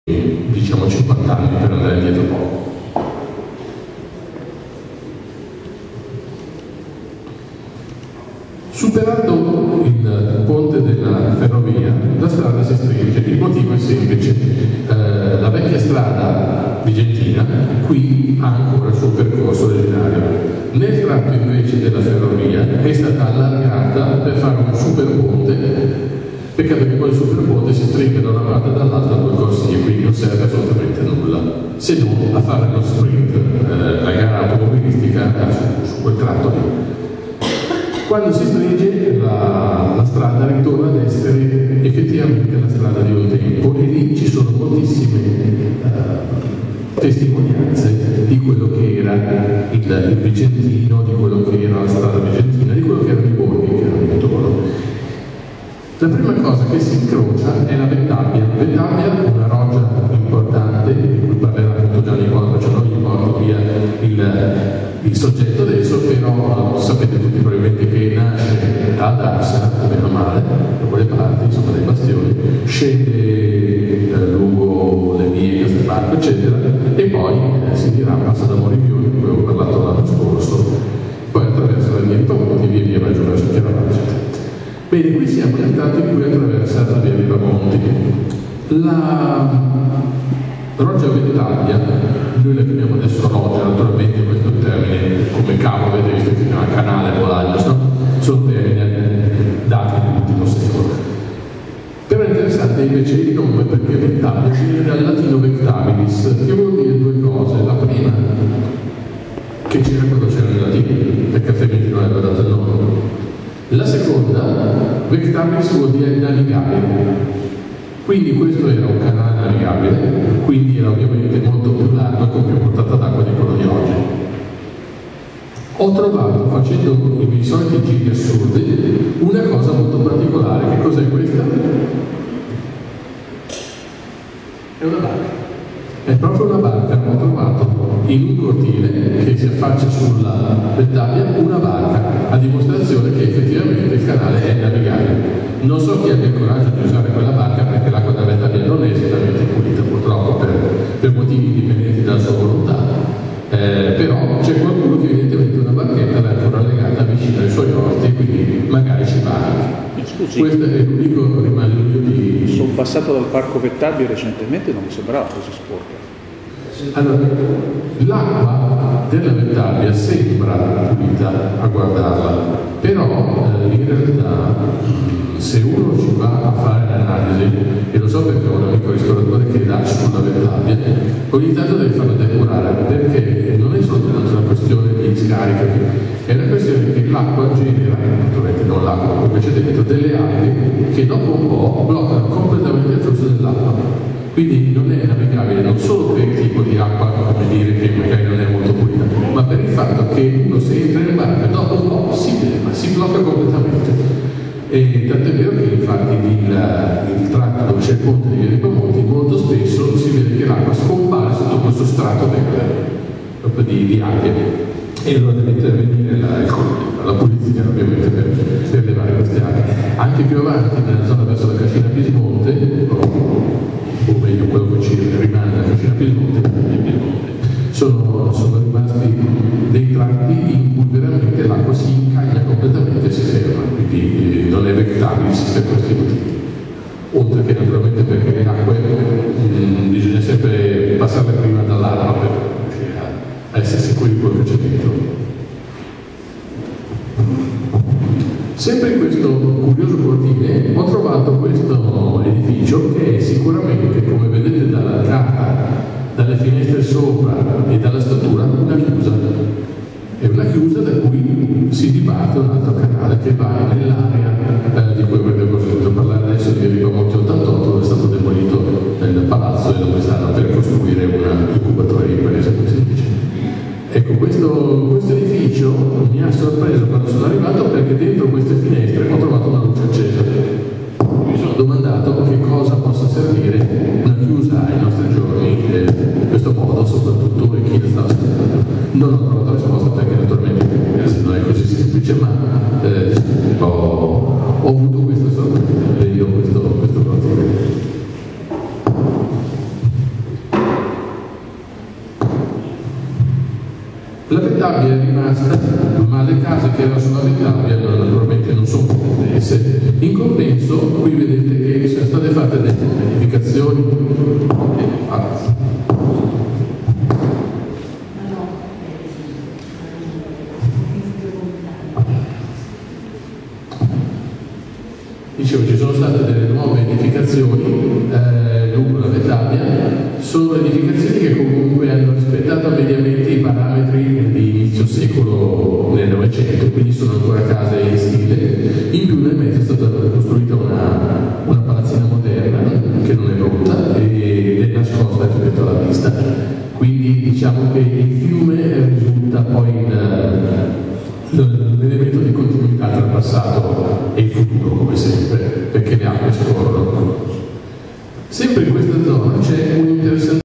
diciamo 50 anni per andare indietro poco. Superato il ponte della ferrovia, la strada si stringe. Il motivo è semplice: la vecchia strada vigentina qui ha ancora il suo percorso originario. Nel tratto invece della ferrovia è stata allargata per fare un super ponte. Peccato che quel superponte si stringa da una parte e dall'altra due corsie, quindi non serve assolutamente nulla, se non a fare lo sprint, la gara automobilistica su quel tratto lì. Quando si stringe la strada ritorna ad essere effettivamente la strada di un tempo, e lì ci sono moltissime testimonianze di quello che era il Vicentino, di quello che era la strada vicentina, di quello che erano i borghi che erano intorno. La prima cosa che si incrocia è la Vettabbia. Vettabbia è una roggia importante, di cui parlerà appunto Gianni quando non gli porto via il soggetto adesso, però sapete tutti probabilmente che nasce ad Arsa, meno male, da quelle parti, insomma dai bastioni, scende lungo le vie, Castelbarco, eccetera, e poi si dirà, passa da Morivione, di cui avevo parlato l'anno scorso, poi attraversa la via Ripamonti, via Maggio verso Chiaramonti, eccetera. Bene, qui siamo nel tratto in cui è attraversata la via Ripamonti. La roggia Vettabbia, noi la chiamiamo adesso roggia, naturalmente questo termine, come cavo avete visto che si chiama canale, volaglio, no? Sono termini dati nell'ultimo secolo. Però è interessante invece il nome, perché Vettabbia viene dal latino vectabilis, che vuol dire due cose. La prima, che c'era quando c'era il latino, perché altrimenti non aveva dato il nome. La seconda, vectabilis vuol dire navigabile, quindi questo era un canale navigabile, quindi era ovviamente molto più largo e con più portata d'acqua di quello di oggi. Ho trovato, facendo i miei soliti giri assurdi, una cosa molto particolare. Che cos'è questa? È una barca. È proprio una barca. Ho trovato in un cortile che si affaccia sulla Vettabbia una barca, a dimostrazione che effettivamente il canale è navigabile. Non so chi abbia il coraggio di usare quella barca, perché l'acqua della Vettabbia non è esattamente pulita, purtroppo, per motivi indipendenti dalla sua volontà, però c'è qualcuno che evidentemente una barchetta l'ha ancora legata vicino ai suoi orti, quindi magari ci va anche. Scusi, questo è l'unico rimasto di... Sono passato dal parco Vettabbia recentemente, non mi sembrava così sporca. Allora, l'acqua della Vettabbia sembra pulita a guardarla, però in realtà se uno ci va a fare l'analisi, e lo so perché ho un amico ristoratore che dà sulla Vettabbia, ogni tanto deve farla depurare, perché non è soltanto una questione di scarica, è una questione che l'acqua genera, naturalmente non l'acqua come c'è dentro, delle alghe che dopo un po' bloccano completamente il flusso dell'acqua. Quindi non è navigabile non solo per il tipo di acqua, come dire, che magari non è molto pulita, ma per il fatto che uno se entra in barca dopo un po' si blocca completamente. E tant'è vero che infatti il tratto dove c'è il ponte di Via Ripamonti molto spesso si vede che l'acqua scompare sotto questo strato verde, proprio di alghe, e allora deve intervenire la pulizia ovviamente per levare queste alghe. Anche più avanti nella zona verso la Cascina Pismonte, o meglio quello che ci rimane della Cascina Pismonte, sono rimasti dei tratti in cui veramente l'acqua si incaglia completamente e si ferma, quindi non è vectabilis per questi motivi. Oltre che naturalmente perché le acque bisogna sempre passarle prima dall'acqua per riuscire a essere sicuri di quello che c'è dentro. Sempre in questo curioso cortile ho trovato questo edificio che è sicuramente, come vedete dalla carta, dalle finestre sopra e dalla statura, una chiusa. È una chiusa da cui si diparte un altro canale che va nell'area di cui avevo sentito parlare adesso, di Ripamonti 88, dove è stato demolito il palazzo e dove stanno per costruire un incubatore di imprese, come si dice. Ecco, questo edificio mi ha sorpreso quando sono arrivato, perché dentro queste finestre ho trovato una luce accesa. Mi sono domandato che cosa possa servire una chiusa ai nostri giorni in questo modo, soprattutto e chi la sta aspettando. Non ho trovato risposta, perché naturalmente non è così semplice, ma ho avuto questa sorpresa vedendo questo cortile. La Vettabbia è rimasta, ma le case che erano sulla Vettabbia naturalmente non sono comprese. In compenso, qui vedete che sono state fatte delle edificazioni. Dicevo, ci sono state delle nuove edificazioni lungo la Vettabbia, sono edificazioni che comunque hanno rispettato mediamente i parametri di inizio secolo nel Novecento, quindi sono ancora case in stile. In più nel mezzo è stata costruita una palazzina moderna che non è rotta ed è nascosta rispetto alla vista. Quindi diciamo che il fiume risulta poi l'elemento di continuità tra il passato e il futuro, come sempre, perché le acque scorrono. Sempre in questa zona c'è